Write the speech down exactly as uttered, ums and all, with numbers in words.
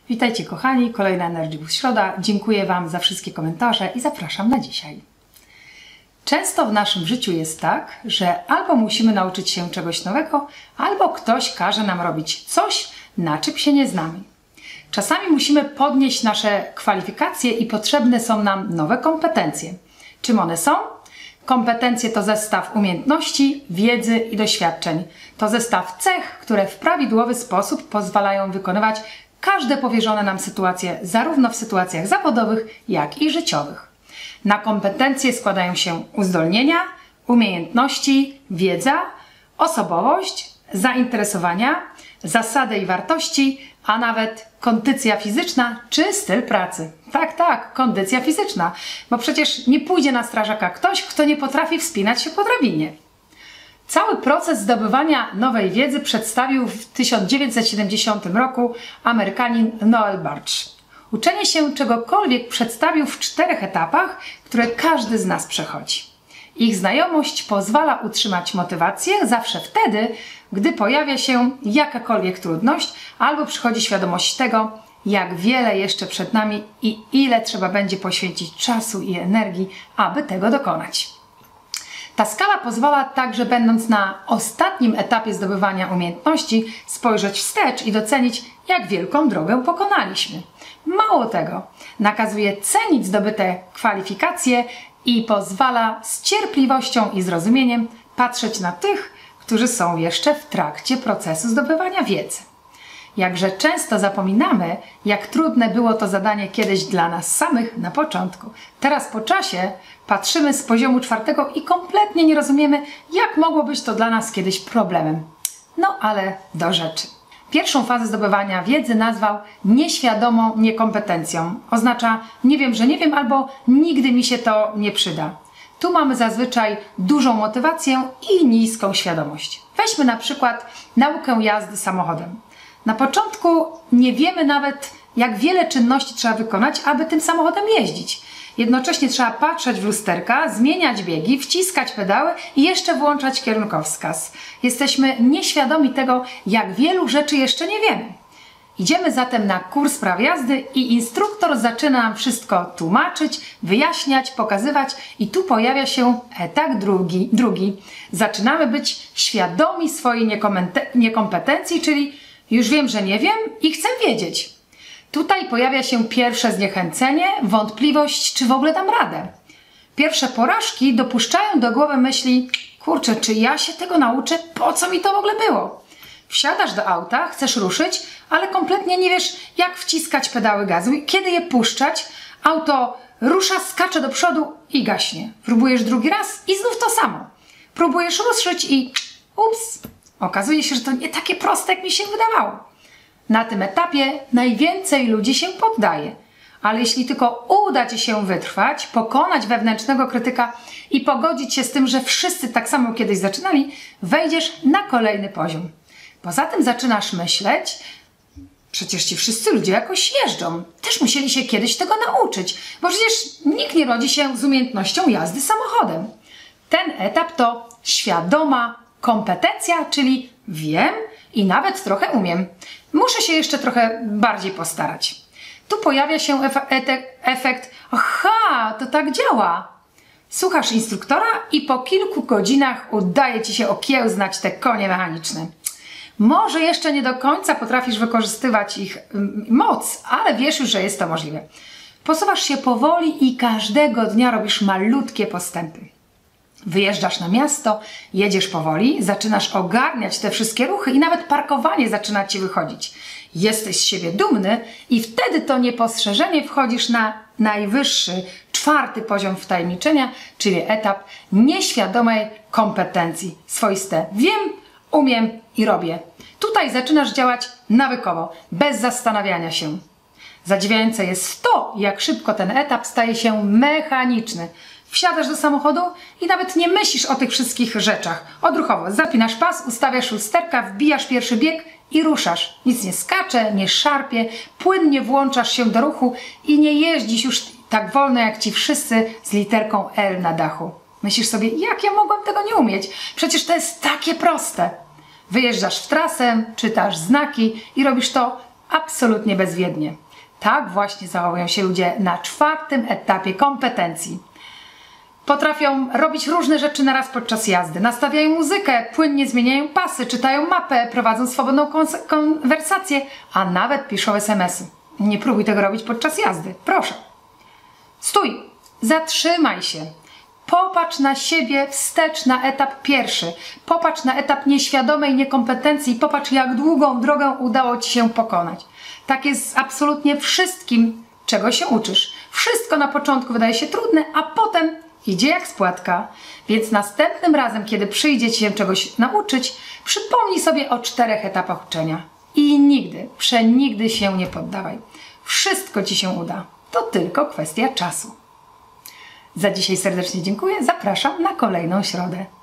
Witajcie kochani, kolejna Energy Boost Środa. Dziękuję Wam za wszystkie komentarze i zapraszam na dzisiaj. Często w naszym życiu jest tak, że albo musimy nauczyć się czegoś nowego, albo ktoś każe nam robić coś, na czym się nie znamy. Czasami musimy podnieść nasze kwalifikacje i potrzebne są nam nowe kompetencje. Czym one są? Kompetencje to zestaw umiejętności, wiedzy i doświadczeń. To zestaw cech, które w prawidłowy sposób pozwalają wykonywać każde powierzone nam sytuacje, zarówno w sytuacjach zawodowych, jak i życiowych. Na kompetencje składają się uzdolnienia, umiejętności, wiedza, osobowość, zainteresowania, zasady i wartości, a nawet kondycja fizyczna czy styl pracy. Tak, tak, kondycja fizyczna, bo przecież nie pójdzie na strażaka ktoś, kto nie potrafi wspinać się po drabinie. Cały proces zdobywania nowej wiedzy przedstawił w tysiąc dziewięćset siedemdziesiątym roku Amerykanin Noel Bartsch. Uczenie się czegokolwiek przedstawił w czterech etapach, które każdy z nas przechodzi. Ich znajomość pozwala utrzymać motywację zawsze wtedy, gdy pojawia się jakakolwiek trudność albo przychodzi świadomość tego, jak wiele jeszcze przed nami i ile trzeba będzie poświęcić czasu i energii, aby tego dokonać. Ta skala pozwala także, będąc na ostatnim etapie zdobywania umiejętności, spojrzeć wstecz i docenić, jak wielką drogę pokonaliśmy. Mało tego, nakazuje cenić zdobyte kwalifikacje i pozwala z cierpliwością i zrozumieniem patrzeć na tych, którzy są jeszcze w trakcie procesu zdobywania wiedzy. Jakże często zapominamy, jak trudne było to zadanie kiedyś dla nas samych na początku. Teraz po czasie patrzymy z poziomu czwartego i kompletnie nie rozumiemy, jak mogło być to dla nas kiedyś problemem. No ale do rzeczy. Pierwszą fazę zdobywania wiedzy nazwał nieświadomą niekompetencją. Oznacza nie wiem, że nie wiem albo nigdy mi się to nie przyda. Tu mamy zazwyczaj dużą motywację i niską świadomość. Weźmy na przykład naukę jazdy samochodem. Na początku nie wiemy nawet, jak wiele czynności trzeba wykonać, aby tym samochodem jeździć. Jednocześnie trzeba patrzeć w lusterka, zmieniać biegi, wciskać pedały i jeszcze włączać kierunkowskaz. Jesteśmy nieświadomi tego, jak wielu rzeczy jeszcze nie wiemy. Idziemy zatem na kurs praw jazdy i instruktor zaczyna nam wszystko tłumaczyć, wyjaśniać, pokazywać i tu pojawia się etap drugi. drugi. Zaczynamy być świadomi swojej niekompetencji, czyli już wiem, że nie wiem i chcę wiedzieć. Tutaj pojawia się pierwsze zniechęcenie, wątpliwość, czy w ogóle dam radę. Pierwsze porażki dopuszczają do głowy myśli, kurczę, czy ja się tego nauczę, po co mi to w ogóle było? Wsiadasz do auta, chcesz ruszyć, ale kompletnie nie wiesz, jak wciskać pedały gazu, kiedy je puszczać. Auto rusza, skacze do przodu i gaśnie. Próbujesz drugi raz i znów to samo. Próbujesz ruszyć i ups, okazuje się, że to nie takie proste, jak mi się wydawało. Na tym etapie najwięcej ludzi się poddaje, ale jeśli tylko uda Ci się wytrwać, pokonać wewnętrznego krytyka i pogodzić się z tym, że wszyscy tak samo kiedyś zaczynali, wejdziesz na kolejny poziom. Poza tym zaczynasz myśleć, przecież ci wszyscy ludzie jakoś jeżdżą, też musieli się kiedyś tego nauczyć, bo przecież nikt nie rodzi się z umiejętnością jazdy samochodem. Ten etap to świadoma kompetencja, czyli wiem i nawet trochę umiem. Muszę się jeszcze trochę bardziej postarać. Tu pojawia się efekt, aha, to tak działa. Słuchasz instruktora i po kilku godzinach udaje Ci się okiełznać te konie mechaniczne. Może jeszcze nie do końca potrafisz wykorzystywać ich moc, ale wiesz już, że jest to możliwe. Posuwasz się powoli i każdego dnia robisz malutkie postępy. Wyjeżdżasz na miasto, jedziesz powoli, zaczynasz ogarniać te wszystkie ruchy i nawet parkowanie zaczyna Ci wychodzić. Jesteś z siebie dumny i wtedy to niepostrzeżenie wchodzisz na najwyższy, czwarty poziom wtajemniczenia, czyli etap nieświadomej kompetencji. Swoiste wiem, umiem i robię. Tutaj zaczynasz działać nawykowo, bez zastanawiania się. Zadziwiające jest to, jak szybko ten etap staje się mechaniczny. Wsiadasz do samochodu i nawet nie myślisz o tych wszystkich rzeczach. Odruchowo zapinasz pas, ustawiasz lusterka, wbijasz pierwszy bieg i ruszasz. Nic nie skacze, nie szarpie, płynnie włączasz się do ruchu i nie jeździsz już tak wolno jak ci wszyscy z literką L na dachu. Myślisz sobie, jak ja mogłam tego nie umieć? Przecież to jest takie proste. Wyjeżdżasz w trasę, czytasz znaki i robisz to absolutnie bezwiednie. Tak właśnie zachowują się ludzie na czwartym etapie kompetencji. Potrafią robić różne rzeczy naraz podczas jazdy. Nastawiają muzykę, płynnie zmieniają pasy, czytają mapę, prowadzą swobodną konwersację, a nawet piszą es em esy. Nie próbuj tego robić podczas jazdy, proszę. Stój, zatrzymaj się. Popatrz na siebie wstecz na etap pierwszy. Popatrz na etap nieświadomej niekompetencji. Popatrz, jak długą drogę udało Ci się pokonać. Tak jest z absolutnie wszystkim, czego się uczysz. Wszystko na początku wydaje się trudne, a potem idzie jak spłatka. Więc następnym razem, kiedy przyjdzie Ci się czegoś nauczyć, przypomnij sobie o czterech etapach uczenia. I nigdy, przenigdy się nie poddawaj. Wszystko Ci się uda. To tylko kwestia czasu. Za dzisiaj serdecznie dziękuję. Zapraszam na kolejną środę.